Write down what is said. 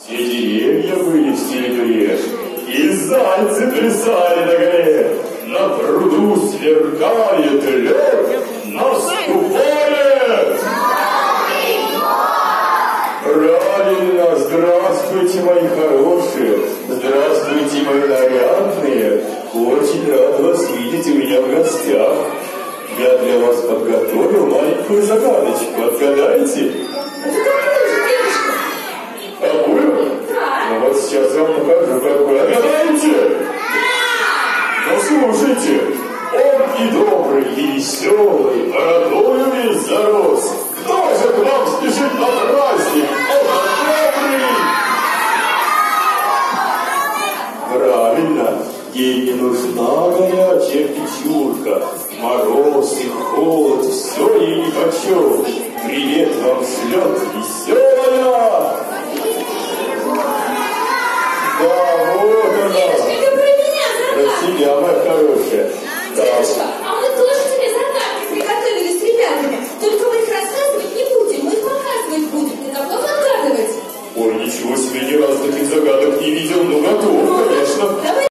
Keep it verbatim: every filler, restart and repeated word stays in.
Все деревья были в серебре, и зайцы плясали на горе. На пруду сверкает лед, наступает! Правильно! Здравствуйте, мои хорошие! Здравствуйте, мои нарядные! Очень рад вас видеть у меня в гостях. Я для вас подготовил маленькую загадочку. Отгадайте? Какую? Ну вот сейчас я вам покажу, какую. Отгадайте? Ну слушайте. Он и добрый, и веселый, бородою весь зарос. Кто же к вам спешит на праздник? Это добрый! Правильно. Ей не нужна горячая печурка. Мороз и холод, все ей нипочем. Привет вам шлет веселая. Да, вот она. Это про меня загадка. Про тебя, моя хорошая. Дедушка, а мы тоже тебе загадки приготовили с ребятами. Только мы их рассказывать не будем, мы их показывать будем. Ты готов отгадывать? Ой, ничего себе, ни разу таких загадок не видел, но готов, конечно. Давай.